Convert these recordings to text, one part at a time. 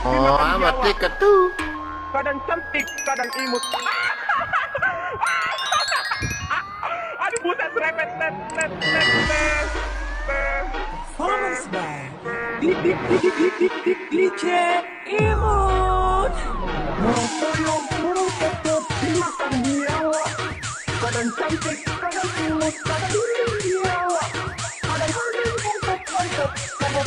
Oh, amat tiket tuh. Kadang cantik, kadang imut. Aduh buset, repet, Performance by DJ Imut. Dimakan Biawak. Kadang cantik, kadang imut, kadang Biawak. Kadang kontep, kadang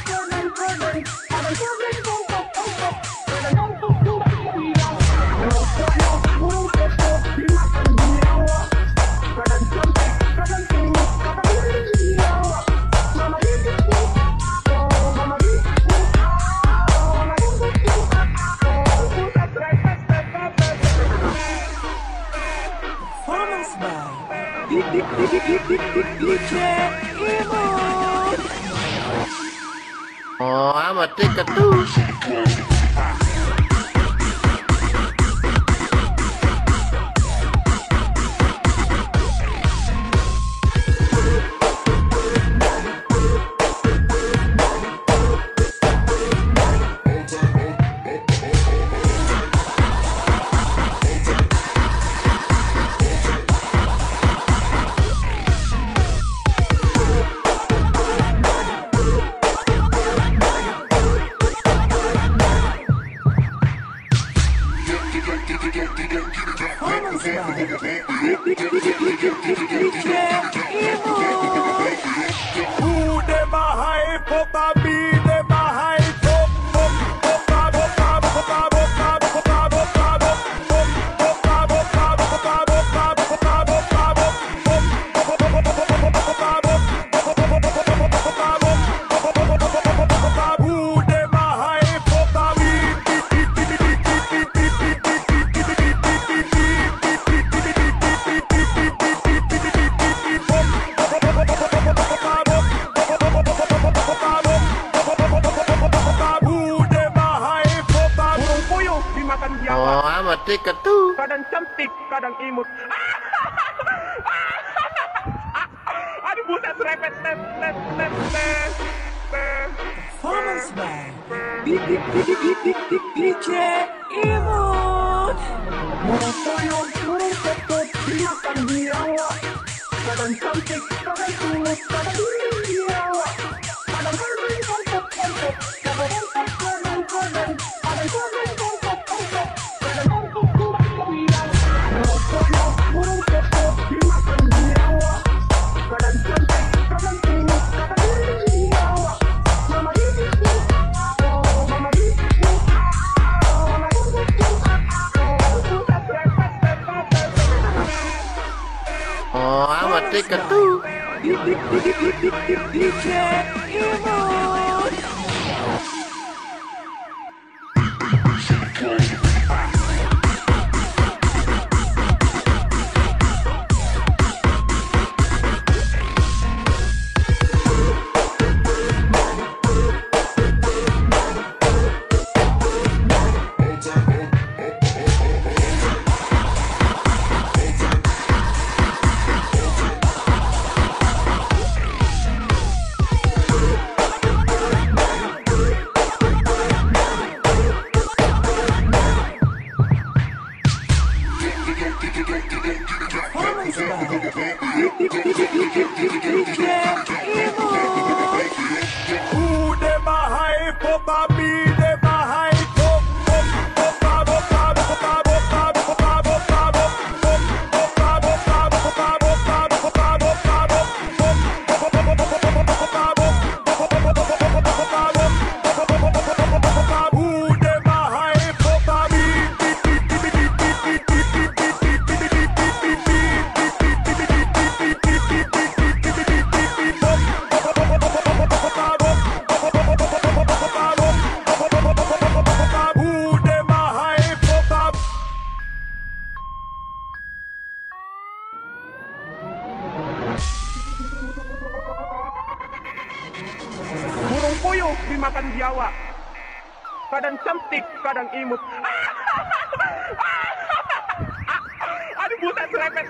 Performance by DJ Imut. Oh, amat tiket tuh. Oh, amat tiket tuh. Kadang cantik, kadang imut. Aduh buset, repet, Performance by DJ Imut. Dimakan Biawak. Kadang cantik, kadang imut, kadang Biawak. Kadang kontep, Oh, amat tiket tuh. DJ Imut. Burung puyuh dimakan biawak. Kadang cantik, kadang imut. Aduh buset, repet,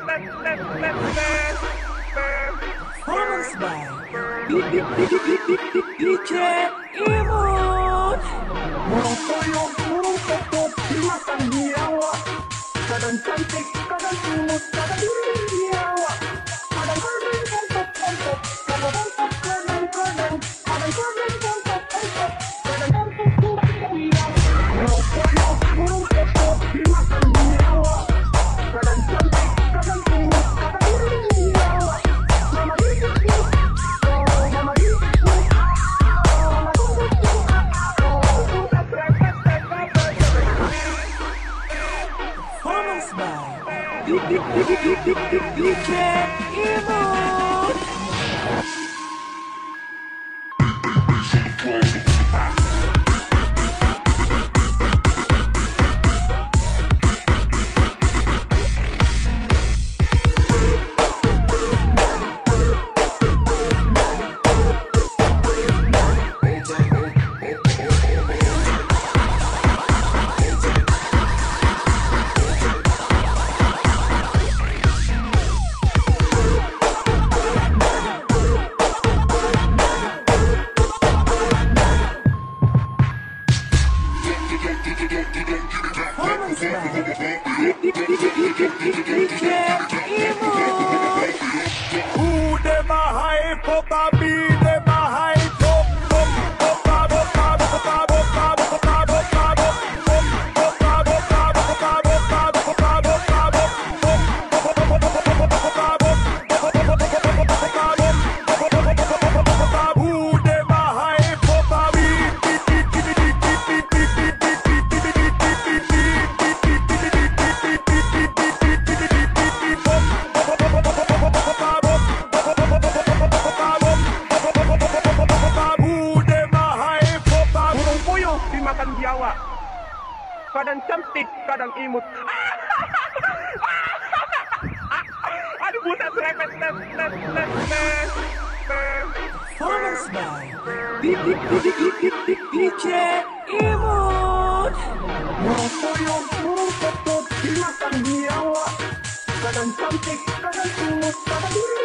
Performance by DJ Imut. Burung puyuh, burung keput, dimakan biawak. Kadang cantik, kadang imut, kadang biawak. Kadang kerdeng, kontok, kontok, kadang kontok, kerdeng, kerdeng. Kadang kerdeng, kontok, kontok, kadang kontok, biawak. Burung puyuh, burung keput, dimakan biawak. Kadang cantik, kadang imut, kadang biawak. Mama dikit, oh mama dikit, mama Performance by DJ Imut. Performance by DJ Imut. Who dem a hype up a me, dem a hype up, up, up, up, up, up, up, up, up, up, who dem a hype up a me? Burung puyuh dimakan biawak. Kadang cantik, kadang imut. Aduh buset serempet, Performance by DJ Imut. burung puyuh, burung keput, dimakan biawak. Kadang cantik, kadang imut, kadang